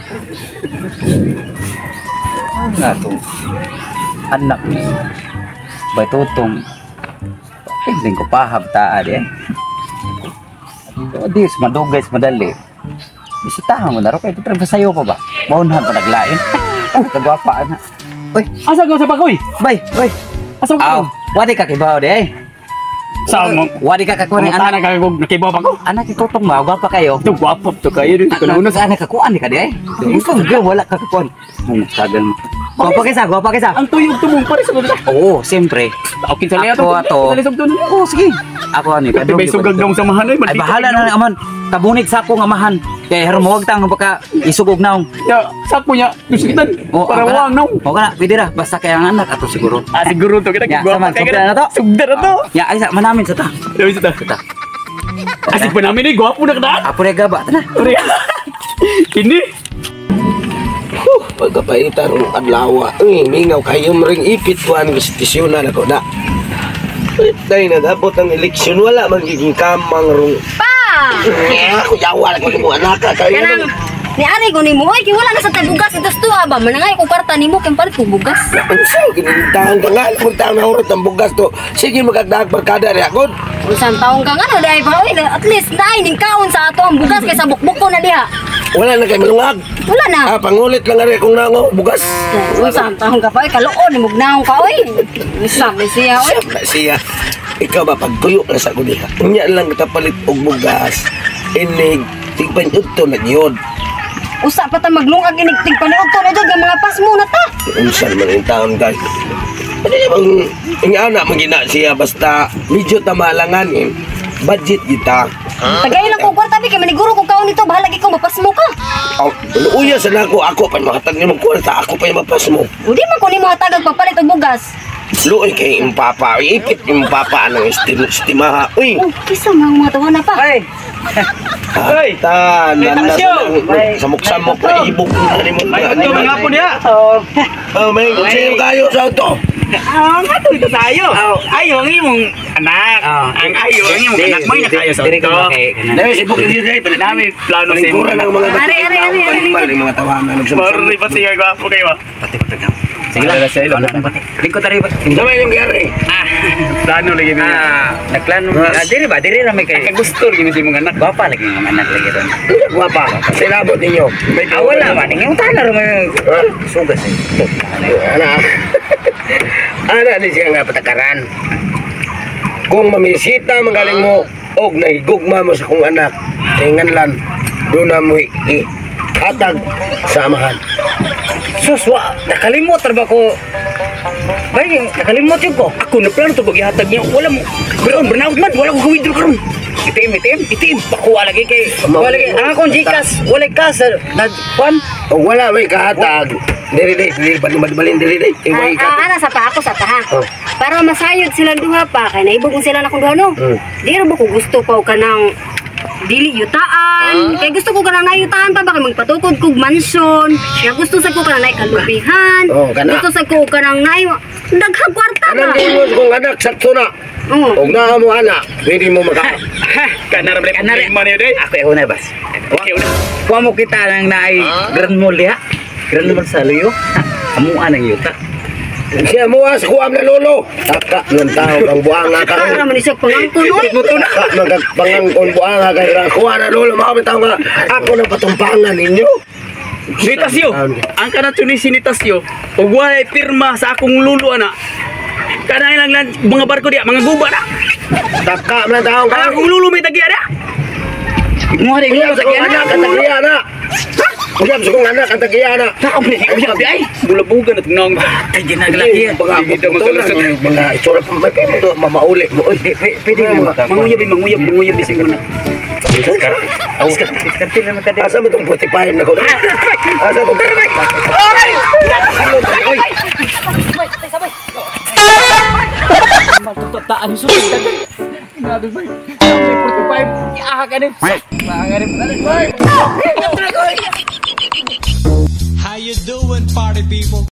Nga to. Anak ni. Bay tutong. Pinding ko pahab taan eh. Di madugay madali. Bisitahan mo na ro kay pero sayo pa ba? Maunhan pa naglain. Oh, kagwapa na. Uy, Asa ko sa pagoy? bay, uy. Asa ko? Wadi ka kibaw de. Saan mo? Wadi ka kakuha ng Anak anak. ka nakibaw pa ko. Anak itutong mo, gwapa kayo. Ito guwapo to kayo din. Kuno sa anak kakuan ka de. Ikaw wala ka kakuan. Sagang. Gwapa kaysa. Ang tuyog tumong pare sa kuno. Oo, siyempre. Okay sa liya to. Ako ato. Oo, sige. Ako ani Pati may sugag dong sa mahan Ay bahala na aman. Tabunit sa akong amahan. Kaya harumuwag tang baka isugog naong. Ya, sa po niya. Dusitan. Para wang no. O kana, pwede ra basta kay ang anak ato siguro. Siguro to kita Ya, guwapo sama, kay sugda na to. Sugda na to. Ya, ay sa manamin sa ta. Dami sa ta. Asik pa namin eh, guwapo na kada. Apo re gaba tana. Ini. Pagkapaitan ng adlaw, mingaw kayo maring ipit ko ang institusyonan ako na. Dahil nagabot ang eleksyon, wala magiging kamang rong. Pa! Ako yawa lang mo anak ka kayo. Kanang ni ari ko nimo ay wala na sa tay bugas ito tuwa ba manangay ko kwarta nimo kay palit ko bugas. Unsa ginintahan ka nga, kung taon na urot ang bugas to, sige magagdag barkada rin ako. Usan taong ka nga dai pa oy at least dai ning kaon sa ato ang bugas kaysa bukbuk ko na diha. Wala na kayo malungag. Wala na. Pangulit lang rin kung nango, bugas. Usan taong ka pa oy kaluon ni mugnaon ka oy. Usan ni siya oy. Siya, ikaw ba pagtuyo na sa kudiha? Unya lang kita palit og bugas. Inig, tigpanyod to na yun. Usa pa ta maglungag inigtig paniog to na jud nga mga pasmo na ta. Unsan man yung taon guys. Ano yung anak magina siya basta medyo tamalangan eh. Budget kita. Tagay lang ko kwarta bi kay maniguro ko kaon nito bahala gi ko mapasmo ka. Uya sa nako ako pa makatag ni magkwarta ako pa mapasmo. Udi man ko nimo hatagag papalit og bugas. Luoy kay impapa, ipit impapa ng estimaha. Uy. Oh, kisa mga tawa na pa. Ay. Hoy. Tanan na sa samok-samok na ibog na ni mo. Ay, ito mga po niya. May sino kayo sa auto? Nga to ito tayo. Ayo ang imong anak. Ang ayo ang imong anak mo na kayo sa ito. Dahil si Bukid Diri, Namin plano sa Pura ng mga Ari. mga tawanan. Sorry pa siya gwapo kayo. Sige lang sa ilo. Lingkod tari ba? Sama yung gari. Plano lagi niya. Nagplano. Diri ba? Diri ra may kay. Gusto gini si mga anak. Gwapa lagi ng anak lagi doon. Guwapa. Silabot ninyo. Wala man yung tanar mo sugas eh. Anak. Anak ni siya nga patakaran. Kung mamisita magaling mo og nahigugma mo sa kong anak, tinganlan doon na mo hatag sa amahan. Suswa, nakalimot ra ba ko? Bay, nakalimot yun ko. Ako na plano to paghihatag niya. Wala mo. Pero burnout man, wala ko withdraw karon. Itim. Pakuha lagi kay. Wala lagi. Ang akong Gcash, wala ka sa nagpan. O wala may kahatag. Dili balin dili. Iway ka. Ana sa pa ako sa taha. Oh. Para masayod sila duha pa kay naibog sila na kung duha no. Di ra ba ko gusto pa ka ng dili yutaan. Kay gusto ko kanang nayutaan pa ba kay magpatukod kog mansion. Kaya gusto sa ko kanang nay kalupihan. Oh, kana. Gusto sa ko kanang nay daghang kwarta Anong ba. di mo kung anak sakto na. Oo. Og naa mo anak, pwede mo maka. Kanara man yun eh. Ako yung una bas. Okay, una. Kuha mo kita ng naay Grand Mall ya. Grand Mall sa Luyo. Amuan ang yuta. Siya mo as kuam na lolo. Taka ng tao kang buanga ka. Para man isog pangangkon oy. Taka magpangang buanga ka. Kuha na lolo, makapitaw nga. Ako na patumpangan ninyo. Nitasyo. Ang kanat yun ni sinitasyo. Ug walay pirma sa akong lulo ana. Kanay lang mga barko dia, mga guba na. Taka man tao ka. Akong lulo may tagiya na. Mo rin Uyab sa kong anak ang tagiya na. Uyab sa kong anak ang tagiya na. Takong pinag ay. Bulabugan at ngang. Ay ginaglaki. Mga itsura pa may pwede mamauli mo. Pwede mo. Manguyab bising mo na. Kantin naman ka din. Asa mo itong 45 na ko? Asa itong 45? Ay! Matutaan yung sulit. Nabi ba? 45. Iaha ka din. How you doing, party people?